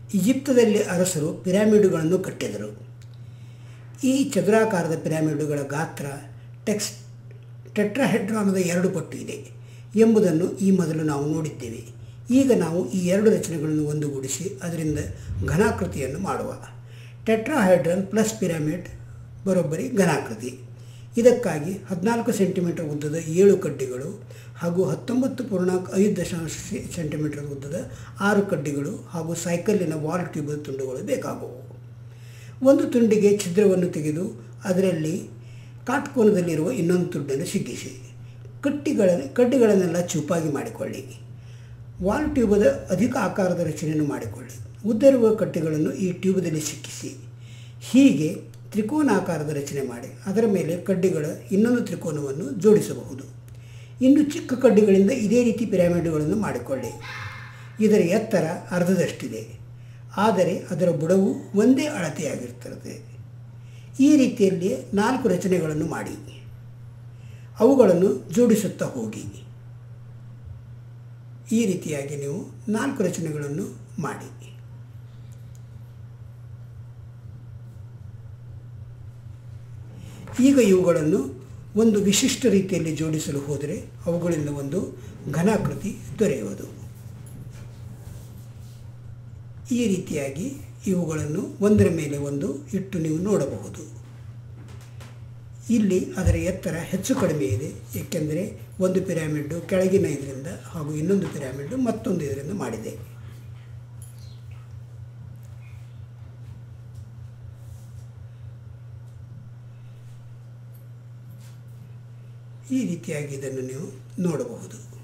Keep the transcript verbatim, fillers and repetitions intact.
ಈಜಿಪ್ತದಲ್ಲಿ ಅರಸರು ಪಿರಾಮಿಡ್ಗಳನ್ನು ಕಟ್ಟಿದರು. ಈ ಚದುರಾಕಾರದ ಪಿರಾಮಿಡ್ಗಳ ಗಾತ್ರ ಟೆಕ್ಸ್ ಟೆಟ್ರಾಹೆಡ್ರಾನದ ಎರಡು ಪಟ್ಟು ಇದೆ ಎಂಬುದನ್ನು ಈ ಮೊದಲು ನಾವು ನೋಡಿದ್ದೇವೆ. ಈಗ ನಾವು ಈ ಎರಡು ರಚನೆಗಳನ್ನು ಒಂದುಗೂಡಿಸಿ ಅದರಿಂದ ಘನಾಕೃತಿಯನ್ನು ಮಾಡುವ. ಟೆಟ್ರಾಹೆಡ್ರನ್ ಪ್ಲಸ್ ಪಿರಾಮಿಡ್ ಬರೋಬ್ಬರಿ ಘನಾಕೃತಿ. ಇದಕ್ಕಾಗಿ ಹದಿನಾಲ್ಕು ಸೆಂಟಿಮೀಟರ್ ಉದ್ದದ ಏಳು ಕಡ್ಡಿಗಳು ಹಾಗೂ ಹತ್ತೊಂಬತ್ತು ಪೂರ್ಣಾಂಕ ಐದು ದಶಾಂಶ ಸೆಂಟಿಮೀಟರ್ ಉದ್ದದ ಆರು ಕಡ್ಡಿಗಳು ಹಾಗೂ ಸೈಕಲ್ಲಿನ ವಾಲ್ ಟ್ಯೂಬ್ ತುಂಡುಗಳು ಬೇಕಾಗುವು. ಒಂದು ತುಂಡಿಗೆ ಛಿದ್ರವನ್ನು ತೆಗೆದು ಅದರಲ್ಲಿ ಕಾಟ್ಕೋನದಲ್ಲಿರುವ ಇನ್ನೊಂದು ತುಂಡನ್ನು ಸಿಗ್ಗಿಸಿ ಕಟ್ಟಿಗಳ ಕಡ್ಡಿಗಳನ್ನೆಲ್ಲ ಚೂಪಾಗಿ ಮಾಡಿಕೊಳ್ಳಿ. ವಾಲ್ ಟ್ಯೂಬದ ಅಧಿಕ ಆಕಾರದ ರಚನೆಯನ್ನು ಮಾಡಿಕೊಳ್ಳಿ. ಉದ್ದರಿರುವ ಕಟ್ಟಿಗಳನ್ನು ಈ ಟ್ಯೂಬದಲ್ಲಿ ಸಿಕ್ಕಿಸಿ ಹೀಗೆ ತ್ರಿಕೋನಾಕಾರದ ರಚನೆ ಮಾಡಿ ಅದರ ಮೇಲೆ ಕಡ್ಡಿಗಳ ಇನ್ನೊಂದು ತ್ರಿಕೋನವನ್ನು ಜೋಡಿಸಬಹುದು. ಇನ್ನು ಚಿಕ್ಕ ಕಡ್ಡಿಗಳಿಂದ ಇದೇ ರೀತಿ ಪಿರಾಮಿಡ್ಗಳನ್ನು ಮಾಡಿಕೊಳ್ಳಿ. ಇದರ ಎತ್ತರ ಅರ್ಧದಷ್ಟಿದೆ, ಆದರೆ ಅದರ ಬುಡವು ಒಂದೇ ಅಳತೆಯಾಗಿರುತ್ತದೆ. ಈ ರೀತಿಯಲ್ಲಿ ನಾಲ್ಕು ರಚನೆಗಳನ್ನು ಮಾಡಿ ಅವುಗಳನ್ನು ಜೋಡಿಸುತ್ತಾ ಹೋಗಿ. ಈ ರೀತಿಯಾಗಿ ನೀವು ನಾಲ್ಕು ರಚನೆಗಳನ್ನು ಮಾಡಿ. ಈಗ ಇವುಗಳನ್ನು ಒಂದು ವಿಶಿಷ್ಟ ರೀತಿಯಲ್ಲಿ ಜೋಡಿಸಲು ಹೋದರೆ ಅವುಗಳಿಂದ ಒಂದು ಘನಾಕೃತಿ ದೊರೆಯುವುದು. ಈ ರೀತಿಯಾಗಿ ಇವುಗಳನ್ನು ಒಂದರ ಮೇಲೆ ಒಂದು ಇಟ್ಟು ನೀವು ನೋಡಬಹುದು. ಇಲ್ಲಿ ಅದರ ಎತ್ತರ ಹೆಚ್ಚು ಕಡಿಮೆ ಇದೆ, ಏಕೆಂದರೆ ಒಂದು ಪಿರಾಮಿಡ್ಡು ಕೆಳಗಿನ ಇದರಿಂದ ಹಾಗೂ ಇನ್ನೊಂದು ಪಿರಾಮಿಡ್ಡು ಮತ್ತೊಂದು ಇದರಿಂದ ಮಾಡಿದೆ. ಈ ರೀತಿಯಾಗಿ ಇದನ್ನು ನೀವು ನೋಡಬಹುದು.